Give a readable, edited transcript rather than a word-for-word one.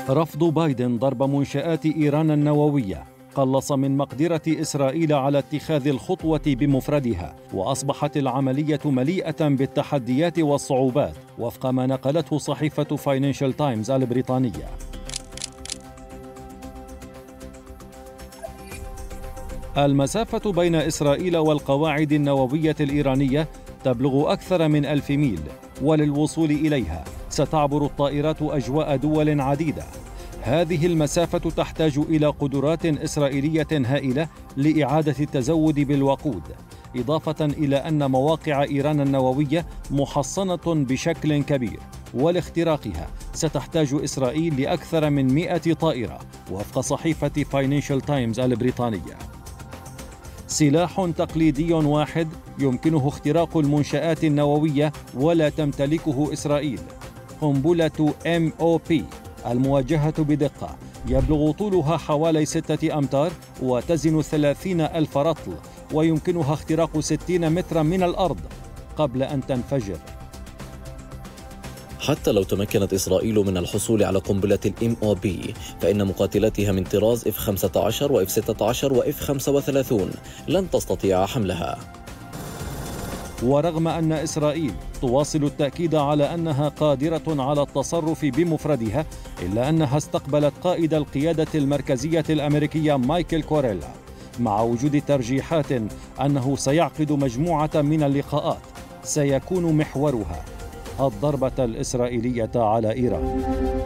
رفض بايدن ضرب منشآت إيران النووية قلص من مقدرة إسرائيل على اتخاذ الخطوة بمفردها، وأصبحت العملية مليئة بالتحديات والصعوبات وفق ما نقلته صحيفة فاينانشال تايمز البريطانية. المسافة بين إسرائيل والقواعد النووية الإيرانية تبلغ أكثر من 1000 ميل، وللوصول إليها ستعبر الطائرات أجواء دول عديدة. هذه المسافة تحتاج إلى قدرات إسرائيلية هائلة لإعادة التزود بالوقود، إضافة إلى أن مواقع إيران النووية محصنة بشكل كبير، ولاختراقها ستحتاج إسرائيل لأكثر من 100 طائرة وفق صحيفة فاينانشال تايمز البريطانية. سلاح تقليدي واحد يمكنه اختراق المنشآت النووية ولا تمتلكه إسرائيل، قنبلة MOP الموجهة بدقة يبلغ طولها حوالي 6 أمتار وتزن 30,000 رطل، ويمكنها اختراق 60 مترا من الأرض قبل أن تنفجر. حتى لو تمكنت إسرائيل من الحصول على قنبلة MOP فإن مقاتلاتها من طراز F-15 و F-16 و F-35 لن تستطيع حملها. ورغم أن إسرائيل تواصل التأكيد على أنها قادرة على التصرف بمفردها، إلا أنها استقبلت قائد القيادة المركزية الأمريكية مايكل كوريلا، مع وجود ترجيحات أنه سيعقد مجموعة من اللقاءات سيكون محورها الضربة الإسرائيلية على إيران.